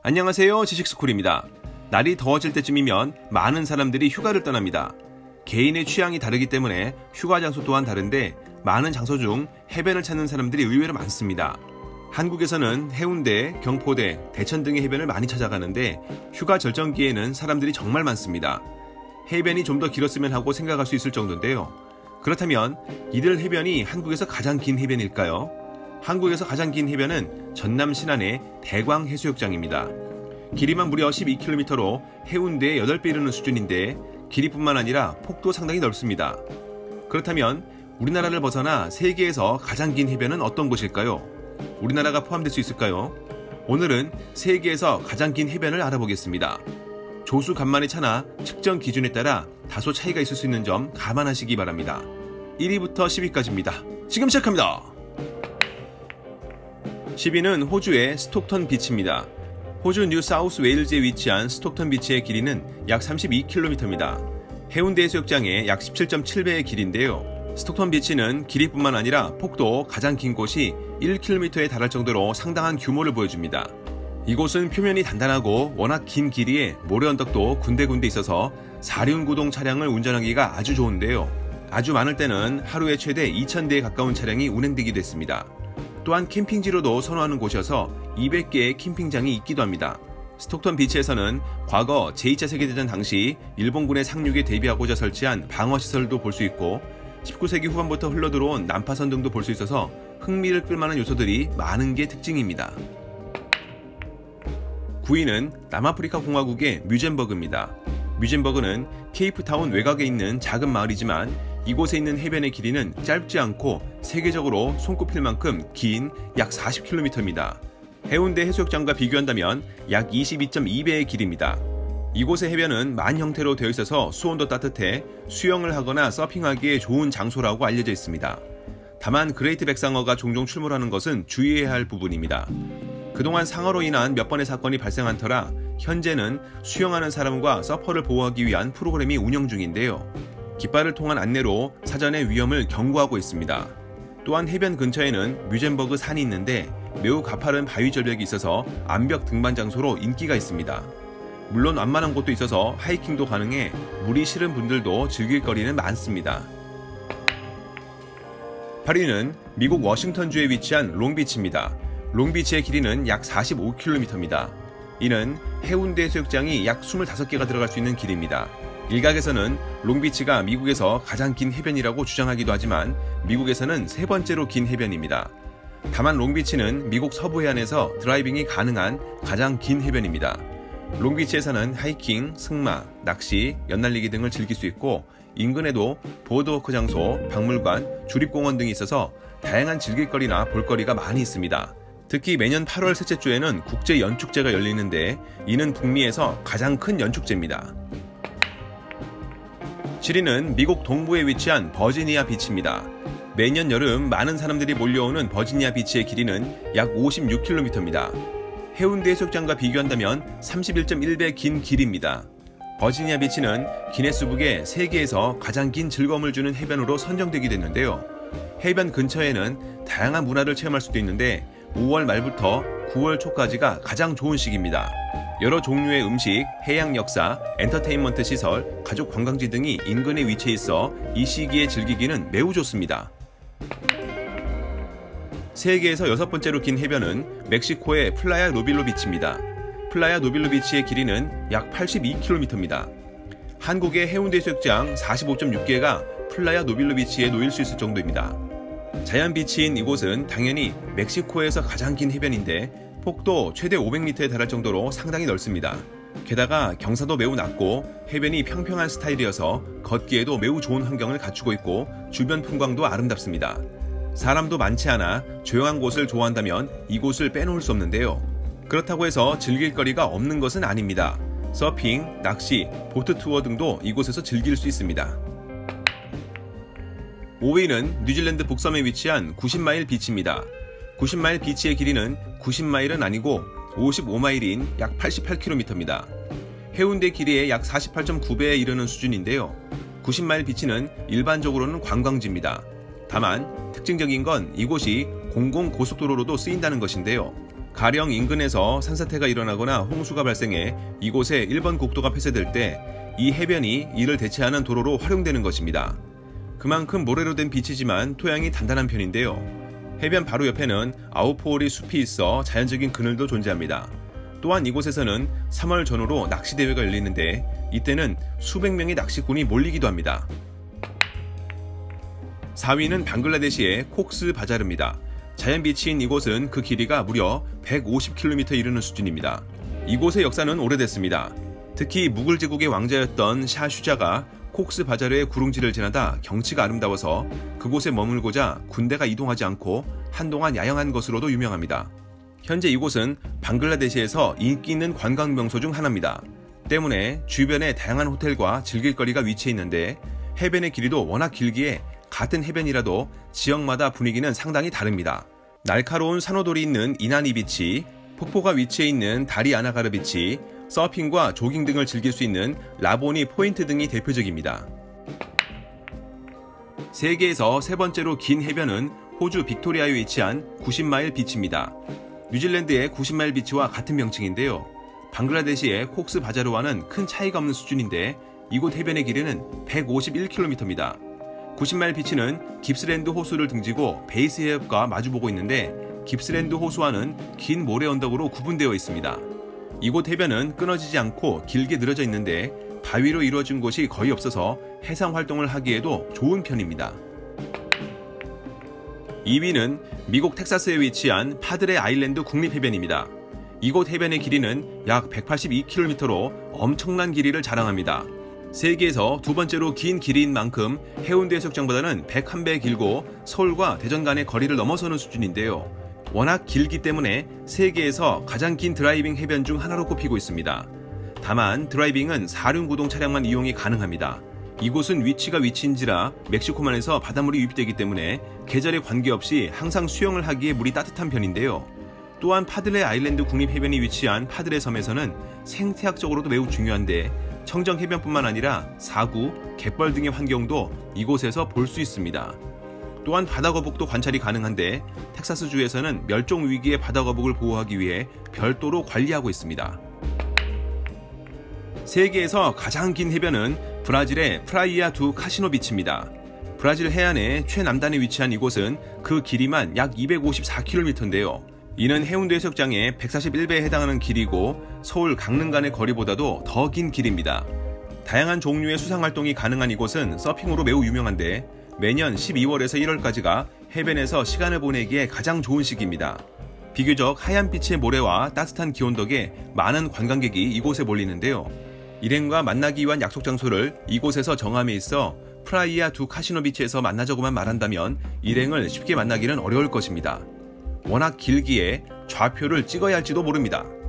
안녕하세요, 지식스쿨입니다. 날이 더워질 때쯤이면 많은 사람들이 휴가를 떠납니다. 개인의 취향이 다르기 때문에 휴가 장소 또한 다른데 많은 장소 중 해변을 찾는 사람들이 의외로 많습니다. 한국에서는 해운대, 경포대, 대천 등의 해변을 많이 찾아가는데 휴가 절정기에는 사람들이 정말 많습니다. 해변이 좀 더 길었으면 하고 생각할 수 있을 정도인데요. 그렇다면 이들 해변이 한국에서 가장 긴 해변일까요? 한국에서 가장 긴 해변은 전남 신안의 대광해수욕장입니다. 길이만 무려 12km로 해운대의 8배 이르는 수준인데 길이뿐만 아니라 폭도 상당히 넓습니다. 그렇다면 우리나라를 벗어나 세계에서 가장 긴 해변은 어떤 곳일까요? 우리나라가 포함될 수 있을까요? 오늘은 세계에서 가장 긴 해변을 알아보겠습니다. 조수 간만의 차나 측정 기준에 따라 다소 차이가 있을 수 있는 점 감안하시기 바랍니다. 1위부터 10위까지입니다. 지금 시작합니다. 10위는 호주의 스톡턴 비치입니다. 호주 뉴 사우스 웨일즈에 위치한 스톡턴 비치의 길이는 약 32km입니다. 해운대 해수욕장의 약 17.7배의 길인데요. 스톡턴 비치는 길이뿐만 아니라 폭도 가장 긴 곳이 1km에 달할 정도로 상당한 규모를 보여줍니다. 이곳은 표면이 단단하고 워낙 긴 길이에 모래 언덕도 군데군데 있어서 4륜구동 차량을 운전하기가 아주 좋은데요. 아주 많을 때는 하루에 최대 2,000대에 가까운 차량이 운행되기도 했습니다. 또한 캠핑지로도 선호하는 곳이어서 200개의 캠핑장이 있기도 합니다. 스톡턴 비치에서는 과거 제2차 세계대전 당시 일본군의 상륙에 대비하고자 설치한 방어시설도 볼 수 있고 19세기 후반부터 흘러들어온 난파선 등도 볼 수 있어서 흥미를 끌만한 요소들이 많은 게 특징입니다. 9위는 남아프리카 공화국의 뮤젠버그입니다. 뮤젠버그는 케이프타운 외곽에 있는 작은 마을이지만 이곳에 있는 해변의 길이는 짧지 않고 세계적으로 손꼽힐 만큼 긴 약 40km입니다. 해운대 해수욕장과 비교한다면 약 22.2배의 길입니다. 이곳의 해변은 만 형태로 되어 있어서 수온도 따뜻해 수영을 하거나 서핑하기에 좋은 장소라고 알려져 있습니다. 다만 그레이트 백상어가 종종 출몰하는 것은 주의해야 할 부분입니다. 그동안 상어로 인한 몇 번의 사건이 발생한 터라 현재는 수영하는 사람과 서퍼를 보호하기 위한 프로그램이 운영 중인데요. 깃발을 통한 안내로 사전에 위험을 경고하고 있습니다. 또한 해변 근처에는 뮤젠버그 산이 있는데 매우 가파른 바위 절벽이 있어서 암벽 등반 장소로 인기가 있습니다. 물론 완만한 곳도 있어서 하이킹도 가능해 물이 싫은 분들도 즐길 거리는 많습니다. 8위는 미국 워싱턴주에 위치한 롱비치입니다. 롱비치의 길이는 약 45km입니다. 이는 해운대 해수욕장이 약 25개가 들어갈 수 있는 길입니다. 일각에서는 롱비치가 미국에서 가장 긴 해변이라고 주장하기도 하지만 미국에서는 세 번째로 긴 해변입니다. 다만 롱비치는 미국 서부 해안에서 드라이빙이 가능한 가장 긴 해변입니다. 롱비치에서는 하이킹, 승마, 낚시, 연날리기 등을 즐길 수 있고 인근에도 보드워크 장소, 박물관, 주립공원 등이 있어서 다양한 즐길거리나 볼거리가 많이 있습니다. 특히 매년 8월 셋째 주에는 국제 연축제가 열리는데 이는 북미에서 가장 큰 연축제입니다. 7위는 미국 동부에 위치한 버지니아 비치입니다. 매년 여름 많은 사람들이 몰려오는 버지니아 비치의 길이는 약 56km입니다. 해운대 해수욕장과 비교한다면 31.1배 긴 길입니다. 버지니아 비치는 기네스북에 세계에서 가장 긴 즐거움을 주는 해변으로 선정되기도 했는데요. 해변 근처에는 다양한 문화를 체험할 수도 있는데 5월 말부터 9월 초까지가 가장 좋은 시기입니다. 여러 종류의 음식, 해양 역사, 엔터테인먼트 시설, 가족 관광지 등이 인근에 위치해 있어 이 시기에 즐기기는 매우 좋습니다. 세계에서 6번째로 긴 해변은 멕시코의 플라야 노빌로 비치입니다. 플라야 노빌로 비치의 길이는 약 82km입니다. 한국의 해운대 해수욕장 45.6개가 플라야 노빌로 비치에 놓일 수 있을 정도입니다. 자연 비치인 이곳은 당연히 멕시코에서 가장 긴 해변인데 폭도 최대 500m에 달할 정도로 상당히 넓습니다. 게다가 경사도 매우 낮고 해변이 평평한 스타일이어서 걷기에도 매우 좋은 환경을 갖추고 있고 주변 풍광도 아름답습니다. 사람도 많지 않아 조용한 곳을 좋아한다면 이곳을 빼놓을 수 없는데요. 그렇다고 해서 즐길 거리가 없는 것은 아닙니다. 서핑, 낚시, 보트 투어 등도 이곳에서 즐길 수 있습니다. 5위는 뉴질랜드 북섬에 위치한 90마일 비치입니다. 90마일 비치의 길이는 90마일은 아니고 55마일인 약 88km입니다. 해운대 길이의 약 48.9배에 이르는 수준인데요. 90마일 비치는 일반적으로는 관광지입니다. 다만 특징적인 건 이곳이 공공고속도로로도 쓰인다는 것인데요. 가령 인근에서 산사태가 일어나거나 홍수가 발생해 이곳에 1번 국도가 폐쇄될 때 이 해변이 이를 대체하는 도로로 활용되는 것입니다. 그만큼 모래로 된 비치지만 토양이 단단한 편인데요. 해변 바로 옆에는 아우포오리 숲이 있어 자연적인 그늘도 존재합니다. 또한 이곳에서는 3월 전후로 낚시대회가 열리는데 이때는 수백 명의 낚시꾼이 몰리기도 합니다. 4위는 방글라데시의 콕스 바자르입니다. 자연 비치인 이곳은 그 길이가 무려 150km 이르는 수준입니다. 이곳의 역사는 오래됐습니다. 특히 무굴 제국의 왕자였던 샤 슈자가 콕스 바자르의 구릉지를 지나다 경치가 아름다워서 그곳에 머물고자 군대가 이동하지 않고 한동안 야영한 것으로도 유명합니다. 현재 이곳은 방글라데시에서 인기 있는 관광 명소 중 하나입니다. 때문에 주변에 다양한 호텔과 즐길거리가 위치해 있는데 해변의 길이도 워낙 길기에 같은 해변이라도 지역마다 분위기는 상당히 다릅니다. 날카로운 산호돌이 있는 이나니 비치, 폭포가 위치해 있는 다리 아나가르 비치, 서핑과 조깅 등을 즐길 수 있는 라보니 포인트 등이 대표적입니다. 세계에서 세 번째로 긴 해변은 호주 빅토리아에 위치한 90마일 비치입니다. 뉴질랜드의 90마일 비치와 같은 명칭인데요. 방글라데시의 콕스 바자르와는 큰 차이가 없는 수준인데 이곳 해변의 길이는 151km입니다. 90마일 비치는 깁스랜드 호수를 등지고 베이스 해협과 마주보고 있는데 깁스랜드 호수와는 긴 모래 언덕으로 구분되어 있습니다. 이곳 해변은 끊어지지 않고 길게 늘어져 있는데 바위로 이루어진 곳이 거의 없어서 해상 활동을 하기에도 좋은 편입니다. 2위는 미국 텍사스에 위치한 파드레 아일랜드 국립해변입니다. 이곳 해변의 길이는 약 182km로 엄청난 길이를 자랑합니다. 세계에서 두 번째로 긴 길이인 만큼 해운대 해수욕장보다는 101배 길고 서울과 대전 간의 거리를 넘어서는 수준인데요. 워낙 길기 때문에 세계에서 가장 긴 드라이빙 해변 중 하나로 꼽히고 있습니다. 다만 드라이빙은 4륜구동 차량만 이용이 가능합니다. 이곳은 위치가 위치인지라 멕시코만에서 바닷물이 유입되기 때문에 계절에 관계없이 항상 수영을 하기에 물이 따뜻한 편인데요. 또한 파드레 아일랜드 국립해변이 위치한 파드레 섬에서는 생태학적으로도 매우 중요한데 청정해변뿐만 아니라 사구, 갯벌 등의 환경도 이곳에서 볼 수 있습니다. 또한 바다거북도 관찰이 가능한데 텍사스주에서는 멸종 위기의 바다거북을 보호하기 위해 별도로 관리하고 있습니다. 세계에서 가장 긴 해변은 브라질의 프라이아 두 카시노 비치입니다. 브라질 해안의 최남단에 위치한 이곳은 그 길이만 약 254km인데요. 이는 해운대 해수욕장의 141배에 해당하는 길이고 서울 강릉 간의 거리보다도 더 긴 길입니다. 다양한 종류의 수상활동이 가능한 이곳은 서핑으로 매우 유명한데 매년 12월에서 1월까지가 해변에서 시간을 보내기에 가장 좋은 시기입니다. 비교적 하얀 빛의 모래와 따뜻한 기온 덕에 많은 관광객이 이곳에 몰리는데요. 일행과 만나기 위한 약속 장소를 이곳에서 정함에 있어 프라이아 두 카시노 비치에서 만나자고만 말한다면 일행을 쉽게 만나기는 어려울 것입니다. 워낙 길기에 좌표를 찍어야 할지도 모릅니다.